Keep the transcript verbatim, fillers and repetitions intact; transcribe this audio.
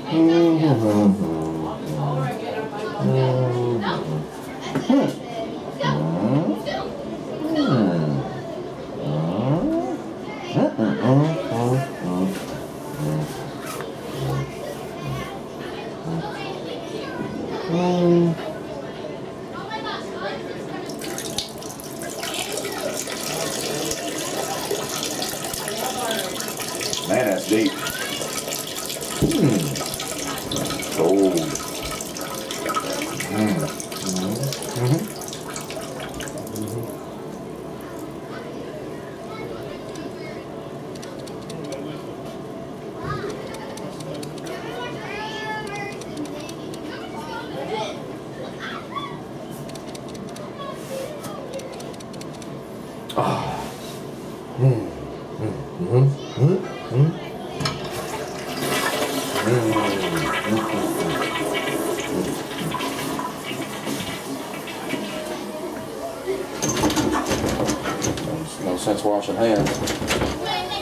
Man, that's deep. Mm. Oh. Mm. Mm-hmm. Mm-hmm. Oh. Mm. Mm-hmm. Mm-hmm. No sense washing hands.